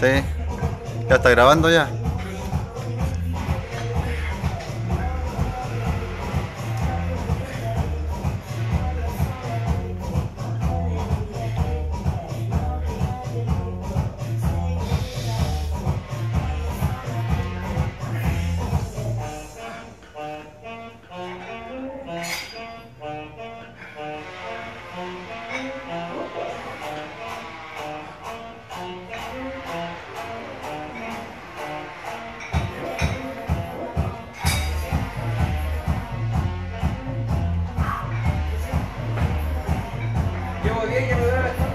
Sí. Ya está grabando ya. Llevo 10 que me duele la espalda.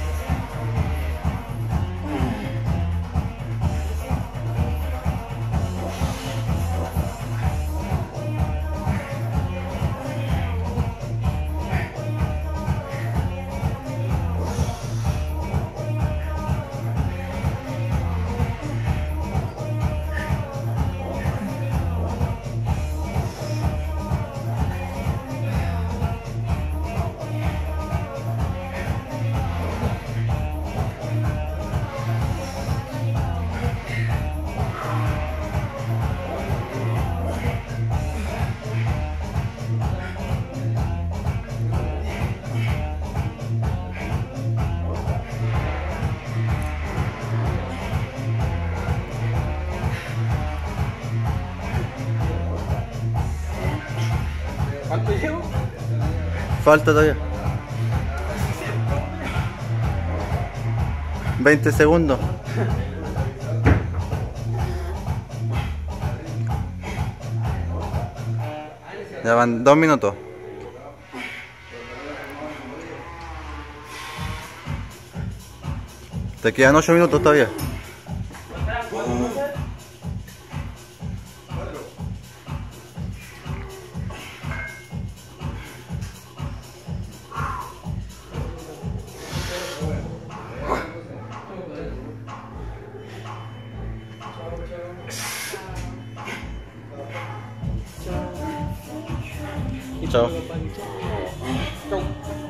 ¿Cuánto llevo? Falta todavía. 20 segundos. Ya van 2 minutos. Te quedan 8 minutos todavía. Chao. Chau.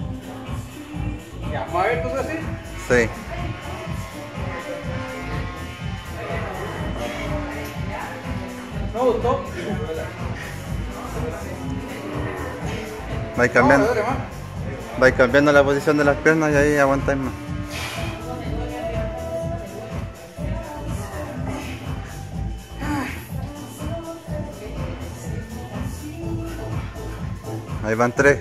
Ya, ¿vamos a ver tú así? Sí. ¿No gustó? Vais No, me cambiando, duele más. vais cambiando la posición de las piernas y ahí aguantáis más. Ahí van 3.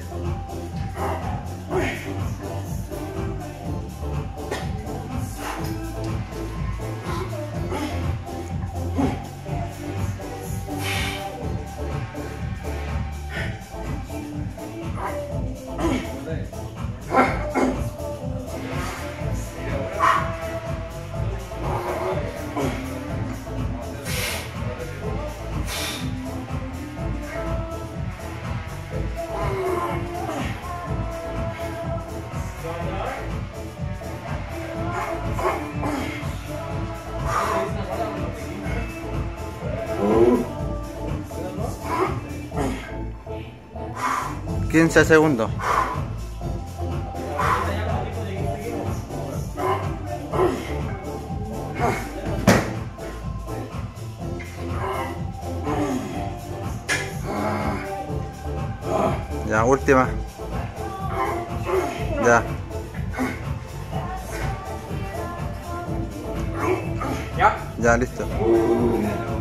$15 segundos. Ya, última. Ya. Ya. Ya, listo.